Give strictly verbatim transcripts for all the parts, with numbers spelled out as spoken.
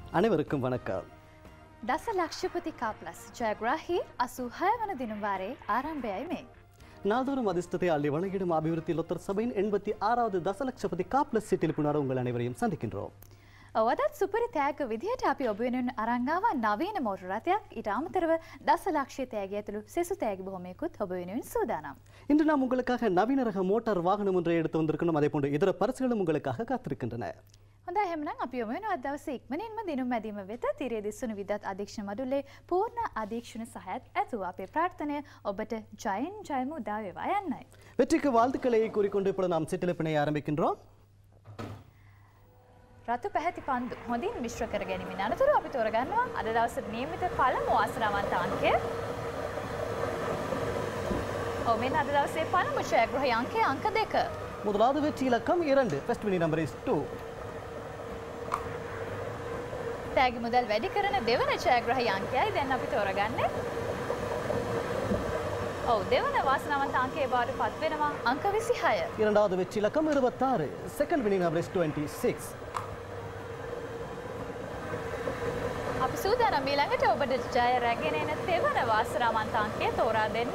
அனைவருக்கும் வணக்கம். දස ලක්ෂපති කාප්ලස් ජයග්‍රාහී අසූහය වන දිනුම් වාරේ ආරම්භයයි මේ. நாள்தோறும் அதிர்ஷ்டத்தை அள்ளி வழங்கிடும் அபிவிருத்தி லொத்தர் சபையின் எண்பத்தி ஆறாவது தசலட்சபதி காப்ளஸ் சிற்றிலிப்புணர் உங்கள் அனைவரையும் சந்திக்கின்றோம். ඔවදත් සුපරි තෑග විදිහට අපි ඔබ වෙනුවෙන් අරන් ආවා නවීන මෝටර රථයක්. ඊට අමතරව දස ලක්ෂ තෑගි ඇතුළු සෙසු තෑගි බොහොමයකුත් ඔබ වෙනුවෙන් சூதாනම්. இன்று நாம் உங்களுக்காக நவீன ரக மோட்டார் வாகனம் ஒன்றை எடுத்து வந்திருக்கணும். அதே போன்று இதர பரிசுகளும் உங்களுக்காக காத்திருக்கின்றன. හොඳයි එහෙනම් අපි යමු වෙනවා අද දවසේ ඉක්මනින්ම දිනුම් මැදීම වෙත තිරේ දිස්සුණු විද්වත් අධීක්ෂණ මඩුල්ලේ පූර්ණ අධීක්ෂණ සහයත් ඇතුව අපේ ප්‍රාර්ථනය ඔබට ජයෙන් ජයම උදා වේවා යන්නයි. வெற்றிக்கு வாழ்த்துக்களை கூறிக்கொண்டு இப்பொழுது நாம் சிற்றிலிப்பினை ஆரம்பிக்கின்றோம். රතු පැහැති පන්දු හොඳින් මිශ්‍ර කර ගැනීමෙන් අනතුරු අපි තෝරගන්නවා අද දවසේ නියමිත පළමු වාසනාවන්ත අංකය. ඔව් මෙන්න අද දවසේ පළමු ජයග්‍රහී අංකය අංක දෙක. முதலாவது வெற்றி இலக்கம் இரண்டு. First winning number is two. තෑගි මුදල් වැඩි කරන දෙවන ජයග්‍රහී අංකයයි දැන් අපි තෝරගන්නේ. ඔව් දෙවන වාසනාවන්ත අංකයේ බවට පත් වෙනවා අංක විසිහය. இரண்டாவது வெற்றி இலக்கம் இருபத்தாறு. Second winning number is twenty-six. අපි සූදානම් ඊළඟට ඔබට ජය රැගෙන එන තෙවන වාසනාවන්ත අංකය තෝරා දෙන්න.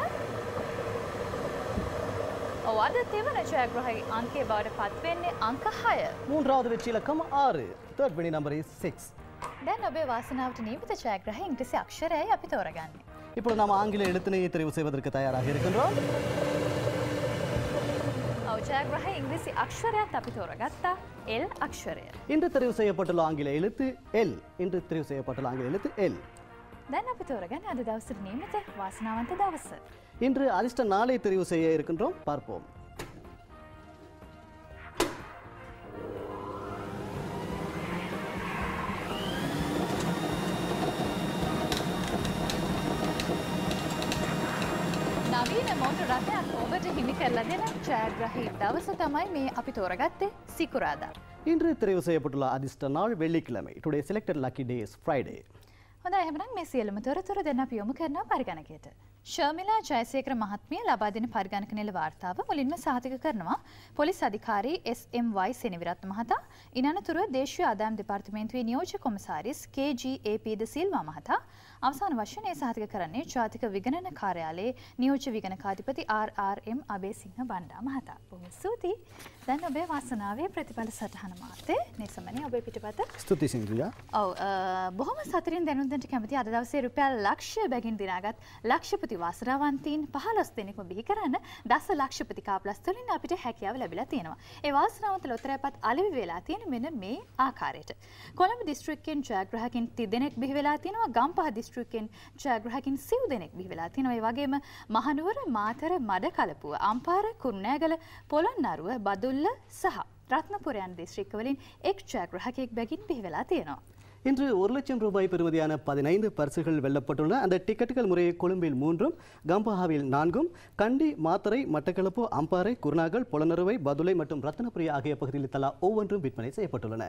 ඔව් අද තෙවන ජයග්‍රහී අංකයේ බවට පත් වෙන්නේ අංක හය. மூன்றாவது வெற்றி இலக்கம் ஆறு. Third winning number is six. දැන් ඔබේ වාසනාවට නියමිත ජයග්‍රහී ඉංග්‍රීසි අක්ෂරයයි අපි තෝරගන්නේ. இப்பொழுது நாம் ஆங்கில எழுத்தினையை தெரிவு செய்வதற்கு தயாராக இருக்கின்றோம். ඔව් ජයග්‍රහී ඉංග්‍රීසි අක්ෂරයත් අපි තෝරගත්තා L අක්ෂරය. இன்று தெரிவு செய்யப்பட்டுள்ள ஆங்கில எழுத்து L. இன்று தெரிவு செய்யப்பட்டுள்ள ஆங்கில எழுத்து L. දැන් අපි තෝරගන්නේ අද දවසේ නියමිත වාසනාවන්ත දවස. இன்று அதிர்ஷ்ட நாளை தெரிவு செய்ய இருக்கின்றோம். பார்ப்போம். නවීන මෝටර රථයක් ඔබට හිමි කරලා දෙන ජයග්‍රහී දවස තමයි මේ අපි තෝරගත්තේ සිකුරාදා. இன்று தெரிவு செய்யப்பட்டுள்ள அதிர்ஷ்ட நாள் வெள்ளிக்கிழமை. Today selected lucky day is Friday. හොඳයි එහෙනම් මේ සියලුම තොරතුරු දෙන්න අපි යොමු කරනවා පරිගණකයට. ශර්මිලා ජයසේකර මහත්මිය ලබා දෙන පරිගණක නිල වාර්තාව මුලින්ම සහතික කරනවා පොලිස් අධිකාරී එස් එම් වයි සෙනවිරත්න මහතා. ඉන් අනතුරුව දේශීය ආදායම් දෙපාර්තමේන්තුවේ නියෝජ්‍ය කොමසාරිස් K G A P de Silva මහතා. අවසාන වශයෙන් ඒ සහතික කරන්නේ ජාතික විගණන කාර්යාලයේ නියෝජ්‍ය විගණකාධිපති R R M Abeysinghe Banda මහතා. බොහොම ස්තුතියි. දැන් ඔබේ වාසනාවේ ප්‍රතිඵල සටහන මාතේ නෙසමනේ ඔබේ පිටපත. ස්තුතියි සින්දුයා. ඔව් බොහොම සතුටින් දැනුම් දෙන්න කැමති අද දවසේ රුපියල් ලක්ෂය බැගින් දිනාගත් ලක්ෂපති වාසනාවන්තීන් පහළොස් දෙනෙක්ම බිහි කරන්න දස ලක්ෂපති කාප්ලස් වලින් අපිට හැකියාව ලැබිලා තියෙනවා. ඒ වාසනාවන්ත ලොතරැපත් අලෙවි වෙලා තියෙන මෙන්න මේ ආකාරයට. කොළඹ දිස්ත්‍රික්කයෙන් ජයග්‍රාහකින් තිස් දෙනෙක් බිහි වෙලා තියෙනවා. ගම්පහ දිස්ත්‍රික්කයෙන් ජයග්‍රාහකින් සිව් දෙනෙක් බිහි වෙලා තියෙනවා. ඒ වගේම මහනුවර, මාතර, මඩකලපුව, අම්පාර, කුරුණෑගල, පොළොන්නරුව, බදුල්ල සහ රත්නපුර යන දිස්ත්‍රික්ක වලින් එක් ජයග්‍රාහකයෙක් බැගින් බිහි වෙලා තියෙනවා. இன்று ஒரு லட்சம் ரூபாய் பெறுமதியான பதினைந்து பரிசுகள் வெல்லப்பட்டுள்ளன. அந்த டிக்கெட்டுகள் முறையை கொழும்பில் மூன்றும், கம்பஹாவில் நான்கும், கண்டி, மாத்தறை, மட்டக்களப்பு, அம்பாறை, குருநாகல், பொலனறுவை, பதுளை மற்றும் ரத்னபுரி ஆகிய பகுதிகளில் தலா ஒவ்வொன்றும் விற்பனை செய்யப்பட்டுள்ளன.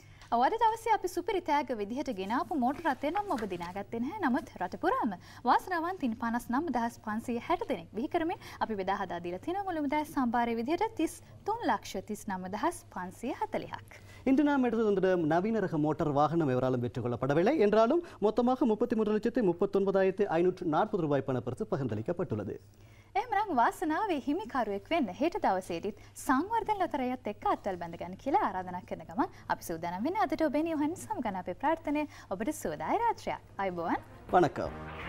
අද දවසේ අපි සුපිරි තෑග විදිහට ගෙනාපු මෝටර රථය නම් ඔබ දිනාගත්තේ නැහැ. නමුත් රට පුරාම වාසනාවන්තින් පනස් නවය දහස් පන්සිය හැට දෙනෙක් බිහි කරමින් අපි බෙදා හදා දීලා තියෙනවා මුළු මුදල් සම්භාරය විදිහට තිස් තුන් ලක්ෂ තිස් නවය දහස් පන්සිය හතළිහක්. இன்று நாம் எடுத்து வந்த நவீன ரக மோட்டார் வாகனம் எவராலும் பெற்றுக் கொள்ளப்படவில்லை என்றாலும் மொத்தமாக முப்பத்தி மூன்று லட்சத்து முப்பத்தி ஒன்பதாயிரத்து ஐநூற்று நாற்பது ரூபாய் பணப்பரிசு பகிர்ந்தளிக்கப்பட்டுள்ளது. එහෙමනම් වාසනාවේ හිමිකරුවෙක් වෙන්න හෙට දවසේදීත් සංවර්ධන ලොතරැයත් එක්ක අත්වල බැඳ ගන්න කියලා ආරාධනා කරන ගමන් අපි සූදානම් වෙන්නේ අදට ඔබේ නිවහන් සමගන අපේ ප්‍රාර්ථනය ඔබට සුවදායි රාත්‍රියක්. අයබෝවන්. வணக்கம்.